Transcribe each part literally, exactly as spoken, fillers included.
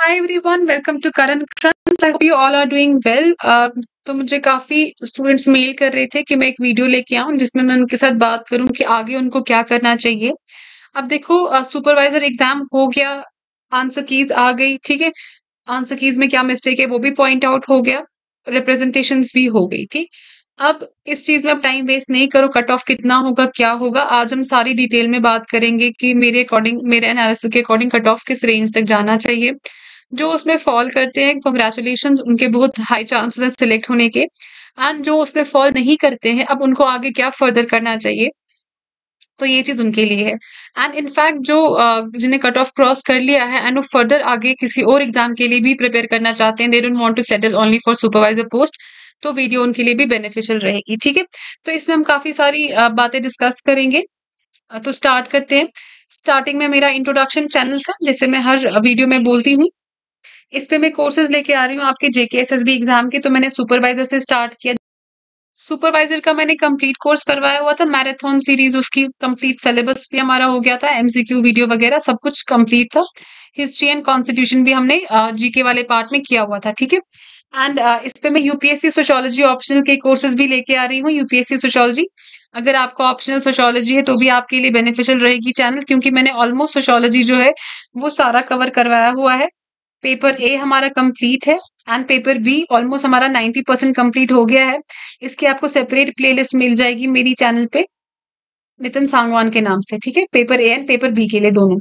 Hi everyone, welcome to current trends. I hope you all are doing well. तो मुझे काफी students male कर रहे थे कि मैं एक वीडियो लेके आऊं जिसमें मैं उनके साथ बात करूं कि आगे उनको क्या करना चाहिए। अब देखो, सुपरवाइजर एग्जाम हो गया, आंसर कीज आ गई, ठीक है। आंसर कीज में क्या मिस्टेक है वो भी पॉइंट आउट हो गया, रिप्रेजेंटेशंस भी हो गई, ठीक। अब इस चीज में अब टाइम वेस्ट नहीं करो, कट ऑफ कितना होगा क्या होगा, आज हम सारी डिटेल में बात करेंगे कि मेरे अकॉर्डिंग, मेरे एनालिसिस के अकॉर्डिंग कट ऑफ किस रेंज तक जाना चाहिए। जो उसमें फॉल करते हैं, कॉन्ग्रेचुलेशन, उनके बहुत हाई चांसेस हैं सिलेक्ट होने के। एंड जो उसमें फॉल नहीं करते हैं, अब उनको आगे क्या फर्दर करना चाहिए, तो ये चीज उनके लिए है। एंड इनफैक्ट जो अ, जिन्हें कट ऑफ क्रॉस कर लिया है एंड वो फर्दर आगे किसी और एग्जाम के लिए भी प्रिपेयर करना चाहते हैं, they don't want to settle only for supervisor post, तो वीडियो उनके लिए भी बेनिफिशियल रहेगी, ठीक है। तो इसमें हम काफी सारी अ, बातें डिस्कस करेंगे। अ, तो स्टार्ट करते हैं। स्टार्टिंग में मेरा इंट्रोडक्शन चैनल का, जैसे मैं हर वीडियो में बोलती हूँ, इस पे मैं कोर्सेज लेके आ रही हूँ आपके जेके एसएसबी एग्जाम के। तो मैंने सुपरवाइजर से स्टार्ट किया। सुपरवाइजर का मैंने कंप्लीट कोर्स करवाया हुआ था, मैराथन सीरीज, उसकी कंप्लीट सिलेबस भी हमारा हो गया था, एमसीक्यू वीडियो वगैरह सब कुछ कंप्लीट था। हिस्ट्री एंड कॉन्स्टिट्यूशन भी हमने जीके वाले पार्ट में किया हुआ था, ठीक है। एंड इस पे मैं यूपीएससी सोशियोलॉजी ऑप्शनल के कोर्सेज भी लेके आ रही हूँ। यूपीएससी सोशियोलॉजी, अगर आपको ऑप्शनल सोशियोलॉजी है तो भी आपके लिए बेनिफिशियल रहेगी चैनल, क्योंकि मैंने ऑलमोस्ट सोशियोलॉजी जो है वो सारा कवर करवाया हुआ है। पेपर ए हमारा कंप्लीट है एंड पेपर बी ऑलमोस्ट हमारा नाइंटी परसेंट कंप्लीट हो गया है। इसकी आपको सेपरेट प्लेलिस्ट मिल जाएगी मेरी चैनल पे, नितिन सांगवान के नाम से, ठीक है, paper A and paper B के लिए दोनों।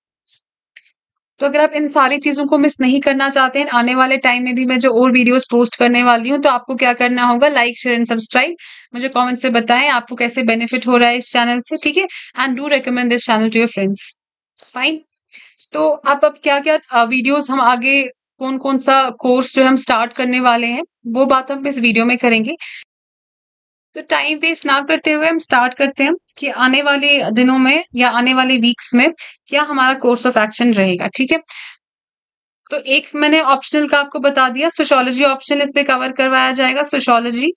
तो अगर आप इन सारी चीजों को मिस नहीं करना चाहते हैं, आने वाले टाइम में भी मैं जो और वीडियोस पोस्ट करने वाली हूँ, तो आपको क्या करना होगा, लाइक शेयर एंड सब्सक्राइब। मुझे कमेंट से बताएं आपको कैसे बेनिफिट हो रहा है इस चैनल से, ठीक है। And do recommend this channel to your friends. Fine. तो आप अब क्या क्या वीडियोस हम आगे, कौन कौन सा कोर्स जो हम स्टार्ट करने वाले हैं, वो बात हम इस वीडियो में करेंगे। तो टाइम वेस्ट ना करते हुए हम स्टार्ट करते हैं कि आने वाले दिनों में या आने वाले वीक्स में क्या हमारा कोर्स ऑफ एक्शन रहेगा, ठीक है। तो एक मैंने ऑप्शनल का आपको बता दिया, सोशियोलॉजी ऑप्शनल इस पे कवर करवाया जाएगा, सोशियोलॉजी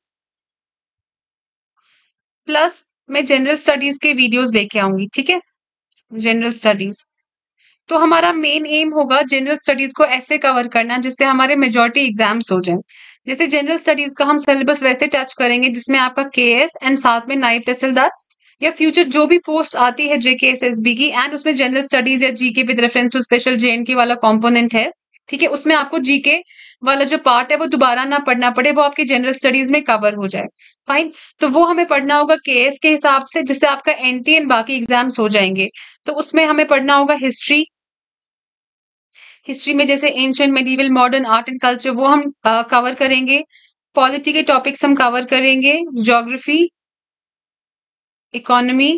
प्लस मैं जनरल स्टडीज के वीडियोस लेके आऊंगी, ठीक है। जनरल स्टडीज, तो हमारा मेन एम होगा जनरल स्टडीज को ऐसे कवर करना जिससे हमारे मेजॉरिटी एग्जाम्स हो जाएं। जैसे जनरल स्टडीज का हम सिलेबस वैसे टच करेंगे जिसमें आपका केएस एंड साथ में नायब तहसीलदार या फ्यूचर जो भी पोस्ट आती है जेके एसएसबी की, एंड उसमें जनरल स्टडीज या GK with reference to special J and K वाला कंपोनेंट है, ठीक है। उसमें आपको जीके वाला जो पार्ट है वो दोबारा ना पढ़ना पड़े, वो आपकी जनरल स्टडीज में कवर हो जाए। फाइन। तो वो हमें पढ़ना होगा केएस के हिसाब से, जिससे आपका एनटी एंड बाकी एग्जाम्स हो जाएंगे। तो उसमें हमें पढ़ना होगा हिस्ट्री। हिस्ट्री में जैसे ancient, medieval, modern, art and culture, वो हम कवर करेंगे। पॉलिटी के टॉपिक्स हम कवर करेंगे, geography, economy,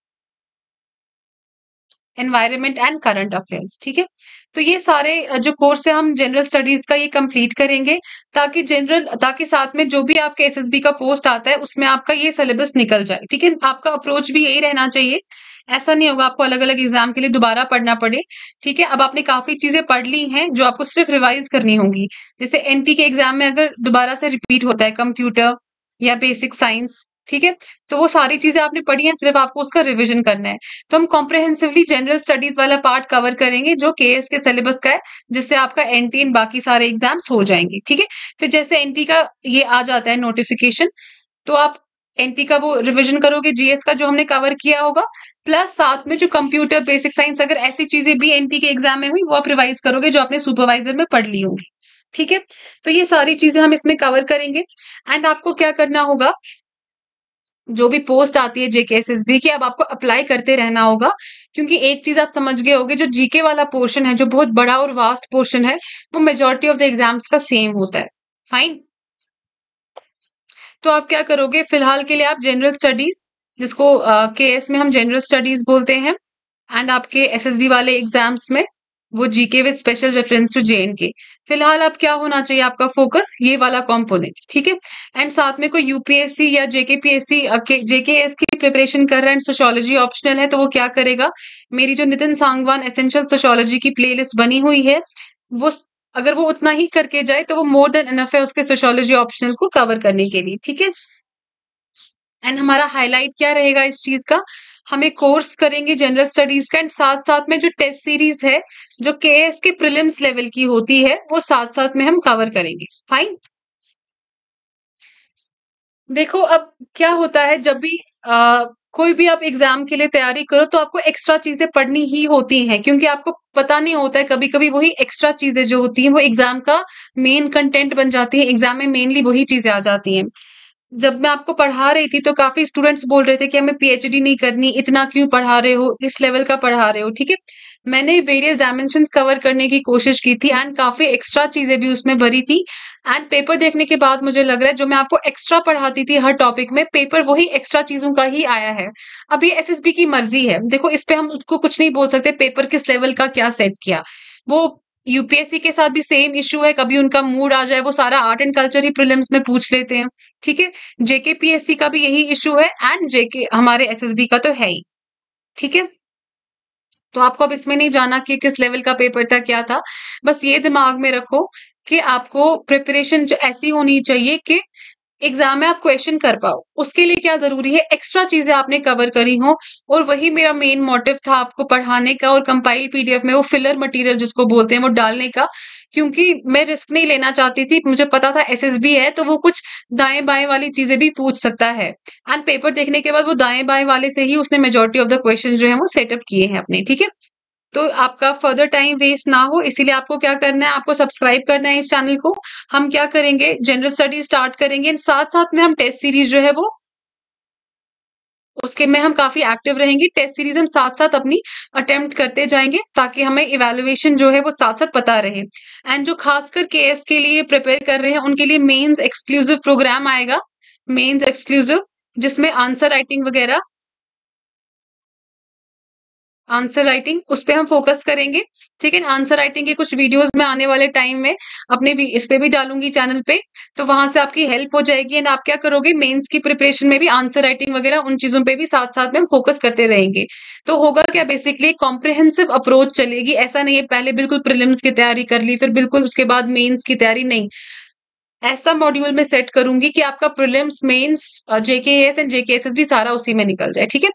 environment and current affairs, ठीक है। तो ये सारे अ, जो कोर्स है हम जनरल स्टडीज का ये कंप्लीट करेंगे, ताकि जनरल, ताकि साथ में जो भी आपके एसएसबी का पोस्ट आता है उसमें आपका ये सिलेबस निकल जाए, ठीक है। आपका अप्रोच भी यही रहना चाहिए, ऐसा नहीं होगा आपको अलग अलग एग्जाम के लिए दोबारा पढ़ना पड़े, ठीक है। अब आपने काफी चीजें पढ़ ली हैं जो आपको सिर्फ रिवाइज करनी होंगी। जैसे एनटी के एग्जाम में अगर दोबारा से रिपीट होता है कंप्यूटर या बेसिक साइंस, ठीक है, तो वो सारी चीजें आपने पढ़ी हैं, सिर्फ आपको उसका रिविजन करना है। तो हम कॉम्प्रहेंसिवली जनरल स्टडीज वाला पार्ट कवर करेंगे जो केएस के सिलेबस का है, जिससे आपका एनटी एंड बाकी सारे एग्जाम्स हो जाएंगे, ठीक है। फिर जैसे एनटी का ये आ जाता है नोटिफिकेशन, तो आप एनटी का वो रिवीजन करोगे, जीएस का जो हमने कवर किया होगा, प्लस साथ में जो कंप्यूटर, बेसिक साइंस, अगर ऐसी चीजें भी एनटी के एग्जाम में हुई वो आप रिवाइज करोगे जो आपने सुपरवाइजर में पढ़ ली होंगी, ठीक है। तो ये सारी चीजें हम इसमें कवर करेंगे। एंड आपको क्या करना होगा, जो भी पोस्ट आती है जेके एसएसबी की, अब आपको अप्लाई करते रहना होगा, क्योंकि एक चीज आप समझ गए होगे, जो जीके वाला पोर्शन है, जो बहुत बड़ा और वास्ट पोर्शन है, वो मेजोरिटी ऑफ द एग्जाम्स का सेम होता है। फाइन। तो आप क्या करोगे, फिलहाल के लिए आप जनरल स्टडीज, जिसको केएस में हम जनरल स्टडीज बोलते हैं, एंड आपके एसएसबी वाले एग्जाम्स में वो GK with special reference to J and K, फिलहाल अब क्या होना चाहिए आपका फोकस, ये वाला कंपोनेंट, ठीक है। एंड साथ में कोई यूपीएससी या जेकेपीएससी, जेकेएस की प्रिपरेशन कर रहा है, सोशियोलॉजी ऑप्शनल है, तो वो क्या करेगा, मेरी जो नितिन सांगवान एसेंशियल सोशियोलॉजी की प्लेलिस्ट बनी हुई है, वो स- अगर वो उतना ही करके जाए तो वो मोर देन इनफ है उसके सोशियोलॉजी ऑप्शनल को कवर करने के लिए, ठीक है। एंड हमारा हाईलाइट क्या रहेगा इस चीज का, हमें कोर्स करेंगे जनरल स्टडीज का एंड साथ-साथ में जो टेस्ट सीरीज है, जो केएस के प्रीलिम्स लेवल की होती है, वो साथ-साथ में हम कवर करेंगे। फाइन? देखो अब क्या होता है जब भी अ, कोई भी आप एग्जाम के लिए तैयारी करो तो आपको एक्स्ट्रा चीजें पढ़नी ही होती हैं क्योंकि आपको पता नहीं होता है कभी-कभी वही एक्स्ट्रा चीजें जो होती हैं वो एग्जाम का मेन कंटेंट बन जाती है। एग्जाम में मेनली वही चीजें आ जाती हैं। जब मैं आपको पढ़ा रही थी तो काफ़ी स्टूडेंट्स बोल रहे थे कि हमें पीएचडी नहीं करनी, इतना क्यों पढ़ा रहे हो, इस लेवल का पढ़ा रहे हो, ठीक है? मैंने वेरियस डायमेंशंस कवर करने की कोशिश की थी एंड काफ़ी एक्स्ट्रा चीज़ें भी उसमें भरी थी एंड पेपर देखने के बाद मुझे लग रहा है जो मैं आपको एक्स्ट्रा पढ़ाती थी हर टॉपिक में, पेपर वही एक्स्ट्रा चीज़ों का ही आया है। अब ये एसएसबी की मर्ज़ी है। देखो इस पे हम उसको कुछ नहीं बोल सकते पेपर किस लेवल का क्या सेट किया। वो यूपीएससी के साथ भी सेम इश्यू है, कभी उनका मूड आ जाए वो सारा आर्ट एंड कल्चर ही प्रीलिम्स में पूछ लेते हैं, ठीक है? जेकेपीएससी का भी यही इश्यू है एंड जेके हमारे एसएसबी का तो है ही, ठीक है? तो आपको अब इसमें नहीं जाना कि किस लेवल का पेपर था, क्या था। बस ये दिमाग में रखो कि आपको प्रिपरेशन जो ऐसी होनी चाहिए कि एग्जाम में आप क्वेश्चन कर पाओ। उसके लिए क्या ज़रूरी है, एक्स्ट्रा चीज़ें आपने कवर करी हों और वही मेरा मेन मोटिव था आपको पढ़ाने का और कंपाइल्ड पीडीएफ में वो फिलर मटेरियल जिसको बोलते हैं वो डालने का, क्योंकि मैं रिस्क नहीं लेना चाहती थी। मुझे पता था एसएसबी है तो वो कुछ दाएँ-बाएँ वाली चीज़ें भी पूछ सकता है एंड पेपर देखने के बाद वो दाएँ-बाएँ वाले से ही उसने मेजॉरिटी ऑफ द क्वेश्चन जो हैं वो सेटअप किए हैं अपने, ठीक है? तो आपका फर्दर टाइम वेस्ट ना हो इसीलिए आपको क्या करना है, आपको सब्सक्राइब करना है इस चैनल को। हम क्या करेंगे, जनरल स्टडी स्टार्ट करेंगे एंड साथ-साथ में हम टेस्ट सीरीज जो है वो उसके में हम काफ़ी एक्टिव रहेंगे। टेस्ट सीरीज हम साथ-साथ अपनी अटेम्प्ट करते जाएँगे ताकि हमें इवैल्यूएशन जो है वो साथ-साथ पता रहे। एंड जो खासकर केएस के लिए प्रिपेयर कर रहे हैं उनके लिए मेंस एक्सक्लूसिव प्रोग्राम आएगा, मेंस एक्सक्लूसिव जिसमें आंसर राइटिंग वगैरह आंसर राइटिंग उस पे हम फोकस करेंगे, ठीक है? आंसर राइटिंग के कुछ वीडियोस मैं आने वाले टाइम में अपने भी इस पे भी डालूंगी चैनल पे, तो वहां से आपकी हेल्प हो जाएगी एंड आप क्या करोगे मेंस की प्रिपरेशन में भी आंसर राइटिंग वगैरह उन चीजों पे भी साथ साथ में हम फोकस करते रहेंगे। तो होगा क्या, बेसिकली कॉम्प्रिहेंसिव अप्रोच चलेगी। ऐसा नहीं है पहले बिल्कुल प्रीलिम्स की तैयारी कर ली फिर बिल्कुल उसके बाद मेंस की तैयारी, नहीं। ऐसा मॉड्यूल में सेट करूंगी कि आपका prelims mains JKS and JKSS भी सारा उसी में निकल जाए, ठीक है?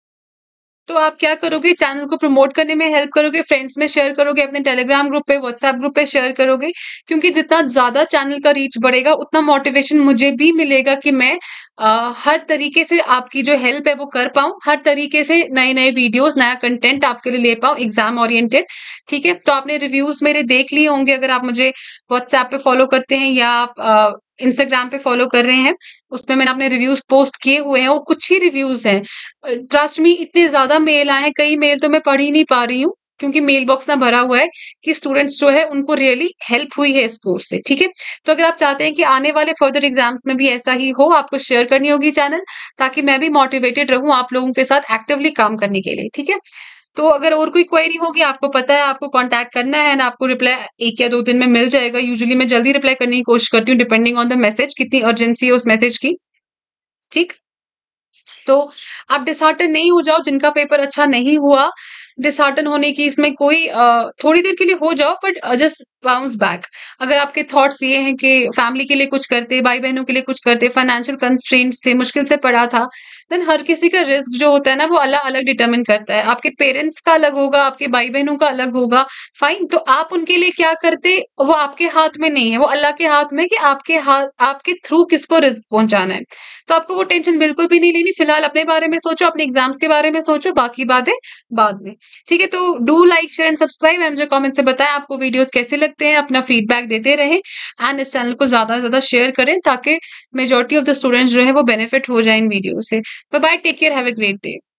तो आप क्या करोगे, चैनल को प्रमोट करने में हेल्प करोगे, फ्रेंड्स में शेयर करोगे, अपने टेलीग्राम ग्रुप पे, व्हाट्सएप ग्रुप पे शेयर करोगे, क्योंकि जितना ज़्यादा चैनल का रीच बढ़ेगा उतना मोटिवेशन मुझे भी मिलेगा कि मैं अ, हर तरीके से आपकी जो हेल्प है वो कर पाऊँ, हर तरीके से नए-नए वीडियोज़, नया कंटेंट आपके लिए ले पाऊँ एग्ज़ाम ओरिएंटेड, ठीक है? तो आपने रिव्यूज़ मेरे देख लिए होंगे अगर आप मुझे व्हाट्सएप पे फॉलो करते हैं या आप अ, इंस्टाग्राम पे फॉलो कर रहे हैं, उसमें मैंने अपने रिव्यूज़ पोस्ट किए हुए हैं और कुछ ही रिव्यूज़ हैं। अ, ट्रस्ट मी इतने ज़्यादा मेल आए हैं, कई मेल तो मैं पढ़ ही नहीं पा रही हूँ, क्योंकि मेल बॉक्स ना भरा हुआ है कि स्टूडेंट्स जो है उनको रियली हेल्प हुई है इस कोर्स से, ठीक है? तो अगर आप चाहते हैं कि आने वाले फर्दर एग्जाम्स में भी ऐसा ही हो, आपको शेयर करनी होगी चैनल, ताकि मैं भी मोटिवेटेड रहूँ आप लोगों के साथ एक्टिवली काम करने के लिए, ठीक है? तो अगर और कोई क्वेरी होगी, आपको पता है आपको कॉन्टैक्ट करना है एंड आपको रिप्लाई एक या दो दिन में मिल जाएगा। यूजुअली मैं जल्दी रिप्लाई करने की कोशिश करती हूँ डिपेंडिंग ऑन द मैसेज, कितनी अर्जेंसी है उस मैसेज की, ठीक? तो आप डिसहार्टन नहीं हो जाओ, जिनका पेपर अच्छा नहीं हुआ, डिसहार्टन होने की इसमें कोई अ, थोड़ी देर के लिए हो जाओ but uh, just bounce back. अगर आपके थॉट्स ये हैं कि फैमिली के लिए कुछ करते, भाई-बहनों के लिए कुछ करते, फाइनेंशियल कंस्ट्रेंट्स थे, मुश्किल से पढ़ा था, देन हर किसी का रिस्क जो होता है ना वो अलग-अलग डिटरमाइन करता है। आपके पेरेंट्स का अलग होगा, आपके भाई-बहनों का अलग होगा, फाइन। तो आप उनके लिए क्या करते, वो आपके हाथ में नहीं है, वो अल्लाह के हाथ में कि आपके हाथ आपके थ्रू किसको रिस्क पहुँचाना है। तो आपको वो टेंशन बिल्कुल भी नहीं लेनी। फिलहाल अपने बारे में सोचो, अपने एग्ज़ाम्स के बारे में सोचो, बाकी बातें बाद में। ठीक है? तो do like, share and subscribe एंड मुझे कमेंट से बताएँ आपको वीडियोज़ कैसे लगते हैं, अपना फीडबैक देते रहें एंड इस चैनल को ज़्यादा से ज़्यादा शेयर करें ताकि मेजॉरिटी ऑफ द स्टूडेंट्स जो है वो बेनिफिट हो जाएँ इन वीडियो से। Bye bye, take care, have a great day.